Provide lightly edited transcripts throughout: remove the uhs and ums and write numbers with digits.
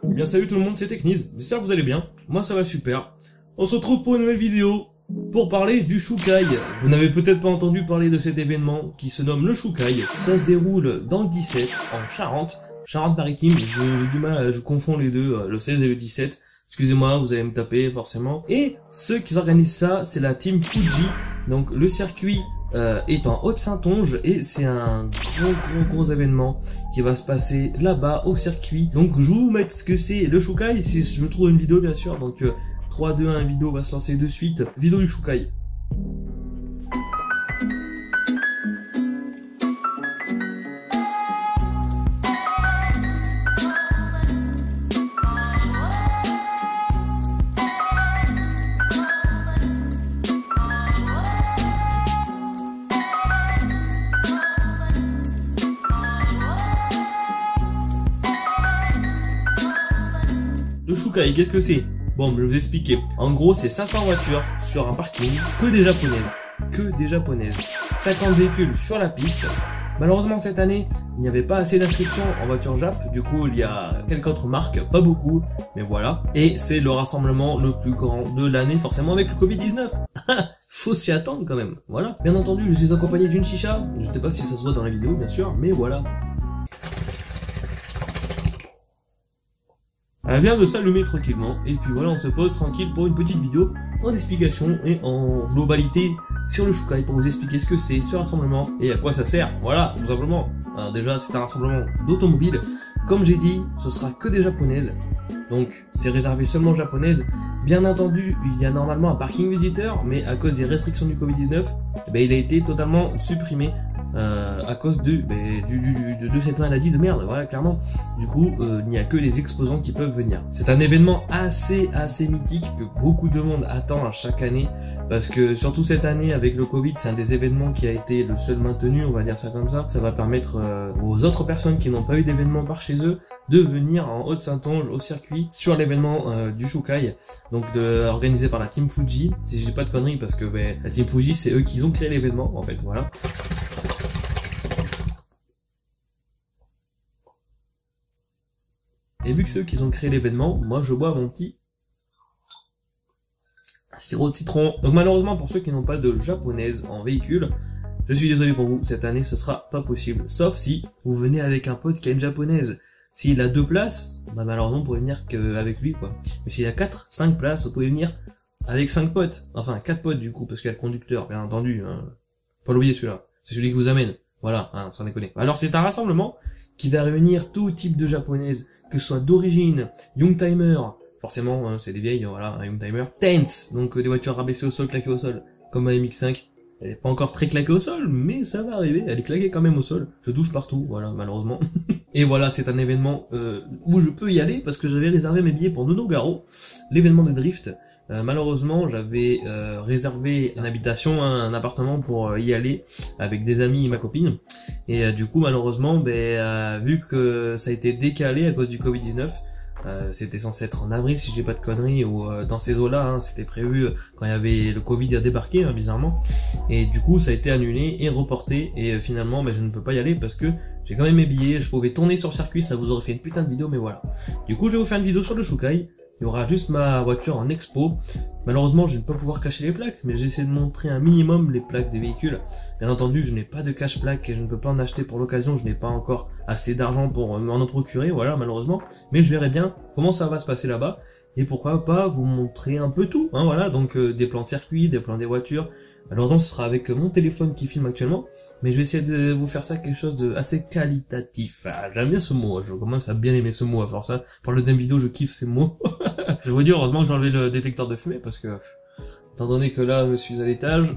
Eh bien salut tout le monde, c'est Techniz, j'espère que vous allez bien, moi ça va super. On se retrouve pour une nouvelle vidéo, pour parler du Shukai. Vous n'avez peut-être pas entendu parler de cet événement qui se nomme le Shukai. Ça se déroule dans le 17, en Charente-Maritime, j'ai du mal, je confonds les deux, le 16 et le 17. Excusez-moi, vous allez me taper forcément. Et ceux qui organisent ça, c'est la team Fuji. Donc le circuit est en Haute-Saintonge et c'est un gros événement qui va se passer là-bas au circuit. Donc je vais vous mettre ce que c'est le Shukai, si je trouve une vidéo bien sûr. Donc 3, 2, 1, vidéo va se lancer de suite. Vidéo du Shukai. Le Shukai, qu'est-ce que c'est? Bon, je vais vous expliquer. En gros, c'est 500 voitures sur un parking, que des japonaises. 50 véhicules sur la piste. Malheureusement, cette année, il n'y avait pas assez d'inscriptions en voiture Jap. Du coup, il y a quelques autres marques, pas beaucoup, mais voilà. Et c'est le rassemblement le plus grand de l'année, forcément avec le Covid-19. Faut s'y attendre quand même, voilà. Bien entendu, je suis accompagné d'une chicha. Je ne sais pas si ça se voit dans la vidéo, bien sûr, mais voilà. Elle vient de s'allumer tranquillement, et puis voilà, on se pose tranquille pour une petite vidéo en explication et en globalité sur le Shukai pour vous expliquer ce que c'est, ce rassemblement et à quoi ça sert. Voilà, tout simplement. Alors déjà, c'est un rassemblement d'automobiles. Comme j'ai dit, ce sera que des japonaises. Donc, c'est réservé seulement aux japonaises. Bien entendu, il y a normalement un parking visiteur, mais à cause des restrictions du Covid-19, il a été totalement supprimé. À cause de cette maladie de merde, voilà, clairement. Du coup, il n'y a que les exposants qui peuvent venir. C'est un événement assez mythique que beaucoup de monde attend à chaque année, parce que surtout cette année avec le Covid, c'est un des événements qui a été le seul maintenu, on va dire ça comme ça. Ça va permettre aux autres personnes qui n'ont pas eu d'événement par chez eux de venir en Haute-Saintonge au circuit sur l'événement du Shukai, donc organisé par la team Fuji, si je dis pas de conneries, parce que la team Fuji, c'est eux qui ont créé l'événement en fait, voilà. Et vu que c'est eux qui ont créé l'événement, moi je bois mon petit sirop de citron. Donc malheureusement pour ceux qui n'ont pas de japonaise en véhicule, je suis désolé pour vous, cette année ce sera pas possible. Sauf si vous venez avec un pote qui a une japonaise. S'il a 2 places, malheureusement vous pouvez venir qu'avec lui quoi. Mais s'il y a 4, 5 places, vous pouvez venir avec 5 potes. Enfin 4 potes du coup, parce qu'il y a le conducteur, bien entendu. Hein. Pas l'oublier celui-là, c'est celui qui vous amène. Voilà, hein, sans déconner. Alors c'est un rassemblement qui va réunir tout type de japonaises, que ce soit d'origine, Youngtimer, forcément, hein, c'est des vieilles, voilà, un Youngtimer, Tense, donc des voitures rabaissées au sol, claquées au sol, comme ma MX5. Elle est pas encore très claquée au sol, mais ça va arriver, elle est claquée quand même au sol. Je touche partout, voilà, malheureusement. Et voilà, c'est un événement où je peux y aller, parce que j'avais réservé mes billets pour Nonogaro, l'événement de drift. Malheureusement, j'avais réservé une habitation, un appartement pour y aller avec des amis et ma copine. Et du coup, malheureusement, vu que ça a été décalé à cause du Covid-19, c'était censé être en avril, si j'ai pas de conneries, ou dans ces eaux-là, hein, c'était prévu quand il y avait le Covid à débarquer, hein, bizarrement. Et du coup, ça a été annulé et reporté. Et finalement, je ne peux pas y aller parce que j'ai quand même mes billets. Je pouvais tourner sur le circuit, ça vous aurait fait une putain de vidéo, mais voilà. Du coup, je vais vous faire une vidéo sur le Shukai. Il y aura juste ma voiture en expo. Malheureusement, je ne vais pas pouvoir cacher les plaques, mais j'essaie de montrer un minimum les plaques des véhicules. Bien entendu, je n'ai pas de cache-plaque et je ne peux pas en acheter pour l'occasion. Je n'ai pas encore assez d'argent pour m'en procurer, voilà, malheureusement. Mais je verrai bien comment ça va se passer là-bas. Et pourquoi pas vous montrer un peu tout, hein, voilà. Donc, des plans de circuit, des plans des voitures. Malheureusement, ce sera avec mon téléphone qui filme actuellement, mais je vais essayer de vous faire ça quelque chose de assez qualitatif. Ah, j'aime bien ce mot, je commence à bien aimer ce mot à force. Ça. Pour la deuxième vidéo, je kiffe ces mots. Je vous dis, heureusement que j'ai enlevé le détecteur de fumée, parce que, étant donné que là, je suis à l'étage,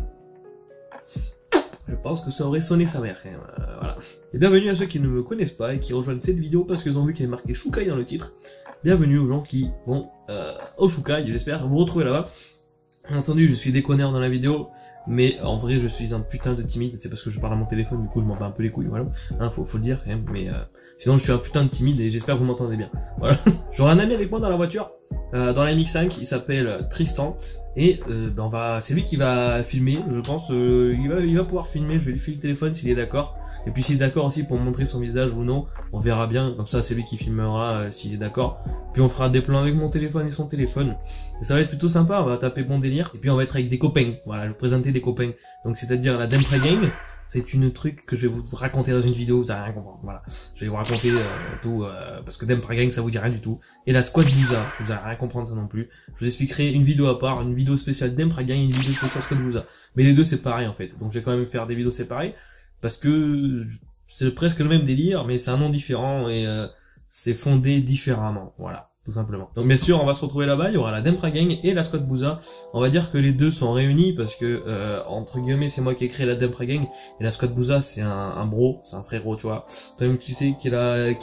je pense que ça aurait sonné sa mère, voilà. Et bienvenue à ceux qui ne me connaissent pas et qui rejoignent cette vidéo parce qu'ils ont vu qu'il y avait marqué Shukai dans le titre. Bienvenue aux gens qui vont au Shukai, j'espère vous retrouver là-bas. Bien entendu, je suis déconneur dans la vidéo, mais en vrai, je suis un putain de timide. C'est parce que je parle à mon téléphone, du coup, je m'en bats un peu les couilles, voilà. Hein, faut le dire, quand même. Mais sinon, je suis un putain de timide et j'espère que vous m'entendez bien. Voilà. J'aurai un ami avec moi dans la voiture. Dans la MX5, il s'appelle Tristan. Et c'est lui qui va filmer, je pense. Il va pouvoir filmer, je vais lui filer le téléphone s'il est d'accord. Et puis s'il est d'accord aussi pour montrer son visage ou non, on verra bien. Comme ça, c'est lui qui filmera s'il est d'accord. Puis on fera des plans avec mon téléphone et son téléphone. Et ça va être plutôt sympa, on va taper bon délire. Et puis on va être avec des copains. Voilà, je vais vous présenter des copains. Donc c'est-à-dire la Dempra Gang. C'est une truc que je vais vous raconter dans une vidéo, vous allez rien comprendre. Voilà, je vais vous raconter tout, parce que Dempra Gang ça vous dit rien du tout. Et la Squad Booza, vous allez rien comprendre ça non plus. Je vous expliquerai une vidéo à part, une vidéo spéciale Dempra Gang, une vidéo spéciale Squad Booza. Mais les deux c'est pareil en fait, donc je vais quand même faire des vidéos séparées, parce que c'est presque le même délire, mais c'est un nom différent et c'est fondé différemment, voilà. Tout simplement. Donc bien sûr, on va se retrouver là-bas, il y aura la Dempra Gang et la Squad Booza. On va dire que les deux sont réunis parce que, entre guillemets, c'est moi qui ai créé la Dempra Gang et la Squad Booza, c'est un bro, c'est un frérot, tu vois. Toi-même, tu sais qui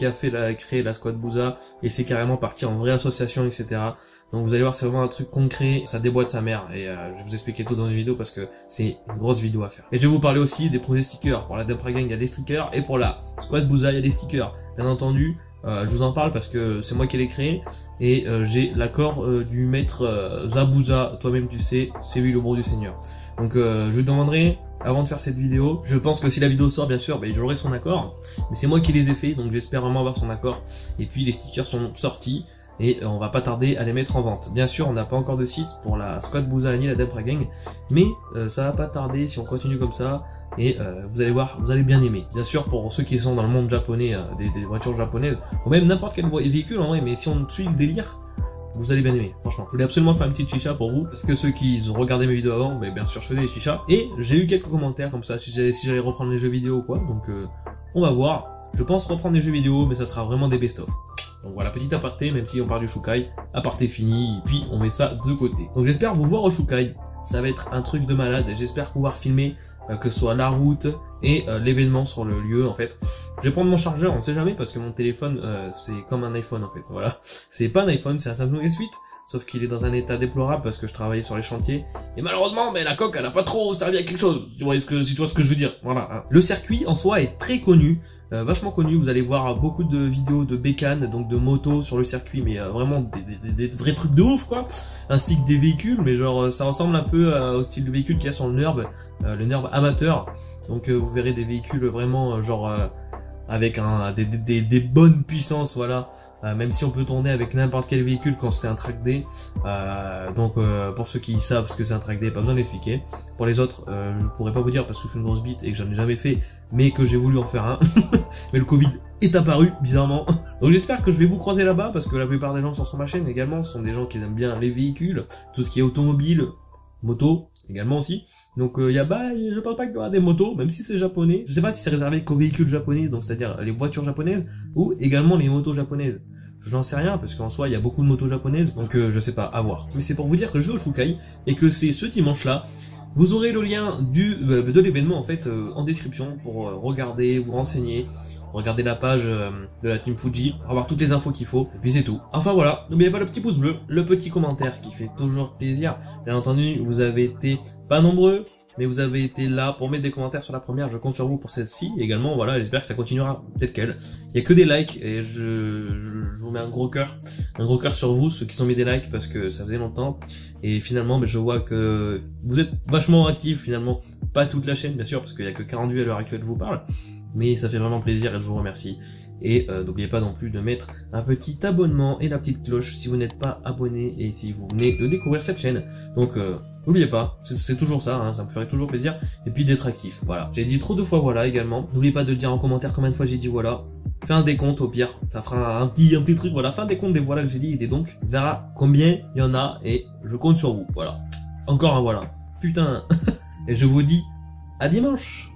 a créé la Squad Booza et c'est carrément parti en vraie association, etc. Donc vous allez voir, c'est vraiment un truc concret, ça déboîte sa mère et je vais vous expliquer tout dans une vidéo parce que c'est une grosse vidéo à faire. Et je vais vous parler aussi des projets stickers. Pour la Dempra Gang, il y a des stickers et pour la Squad Booza, il y a des stickers. Bien entendu, je vous en parle parce que c'est moi qui l'ai créé et j'ai l'accord du maître Zabouza, toi-même tu sais, c'est lui le bro du Seigneur. Donc je vous demanderai, avant de faire cette vidéo, je pense que si la vidéo sort bien sûr, j'aurai son accord, mais c'est moi qui les ai fait, donc j'espère vraiment avoir son accord. Et puis les stickers sont sortis et on va pas tarder à les mettre en vente. Bien sûr, on n'a pas encore de site pour la Squad Booza ni la Dempra Gang, mais ça va pas tarder si on continue comme ça. Et vous allez voir, vous allez bien aimer. Bien sûr, pour ceux qui sont dans le monde japonais, des voitures japonaises, ou même n'importe quel véhicule en vrai, mais si on suit le délire, vous allez bien aimer, franchement. Je voulais absolument faire une petite chicha pour vous, parce que ceux qui regardaient mes vidéos avant, bien sûr je faisais des chichas. Et j'ai eu quelques commentaires comme ça, si j'allais reprendre les jeux vidéo ou quoi, donc on va voir. Je pense reprendre les jeux vidéo, mais ça sera vraiment des best-of. Donc voilà, petit aparté, même si on parle du Shukai, aparté fini, puis on met ça de côté. Donc j'espère vous voir au Shukai, ça va être un truc de malade, j'espère pouvoir filmer que ce soit la route et l'événement sur le lieu en fait. Je vais prendre mon chargeur, on sait jamais parce que mon téléphone c'est comme un iPhone en fait, voilà. C'est pas un iPhone, c'est un Samsung S8, sauf qu'il est dans un état déplorable parce que je travaillais sur les chantiers. Et malheureusement, la coque elle a pas trop servi à quelque chose, tu vois ce que je veux dire, voilà. Hein. Le circuit en soi est très connu, vachement connu, vous allez voir beaucoup de vidéos de bécanes, donc de motos sur le circuit, mais vraiment des vrais trucs de ouf quoi. Ainsi que des véhicules, mais genre ça ressemble un peu au style de véhicule qu'il y a sur le NURB amateur. Donc vous verrez des véhicules vraiment avec des bonnes puissances, voilà. Même si on peut tourner avec n'importe quel véhicule quand c'est un track D. Donc pour ceux qui savent ce que c'est un track D, pas besoin d'expliquer. Pour les autres, je pourrais pas vous dire parce que je suis une grosse bite et que j'en ai jamais fait, mais que j'ai voulu en faire un. Mais le Covid est apparu, bizarrement. Donc j'espère que je vais vous croiser là-bas parce que la plupart des gens qui sont sur ma chaîne également sont des gens qui aiment bien les véhicules, tout ce qui est automobile, moto également aussi. Donc je pense pas qu'il y aura des motos, même si c'est japonais. Je sais pas si c'est réservé qu'aux véhicules japonais, donc c'est-à-dire les voitures japonaises, ou également les motos japonaises. J'en sais rien, parce qu'en soi, il y a beaucoup de motos japonaises, donc je sais pas, à voir. Mais c'est pour vous dire que je vais au Shukai, et que c'est ce dimanche-là. Vous aurez le lien de l'événement, en fait, en description, pour regarder, vous renseigner. Regardez la page de la Team Fuji, pour avoir toutes les infos qu'il faut, et puis c'est tout. Enfin voilà, n'oubliez pas le petit pouce bleu, le petit commentaire qui fait toujours plaisir. Bien entendu, vous avez été pas nombreux, mais vous avez été là pour mettre des commentaires sur la première, je compte sur vous pour celle-ci également, voilà, j'espère que ça continuera tel quel. Il y a que des likes, et je vous mets un gros cœur sur vous, ceux qui sont mis des likes, parce que ça faisait longtemps, et finalement, je vois que vous êtes vachement actifs finalement, pas toute la chaîne bien sûr, parce qu'il y a que 40 vues à l'heure actuelle, je vous parle. Mais ça fait vraiment plaisir et je vous remercie. Et n'oubliez pas non plus de mettre un petit abonnement et la petite cloche si vous n'êtes pas abonné et si vous venez de découvrir cette chaîne. Donc n'oubliez pas, c'est toujours ça, hein, ça me ferait toujours plaisir. Et puis d'être actif, voilà. J'ai dit trop de fois voilà également. N'oubliez pas de le dire en commentaire combien de fois j'ai dit voilà. Fais un décompte au pire, ça fera un petit truc, voilà. Fais un décompte des voilà que j'ai dit et des donc. On verra combien il y en a et je compte sur vous, voilà. Encore un voilà. Putain. Et je vous dis à dimanche.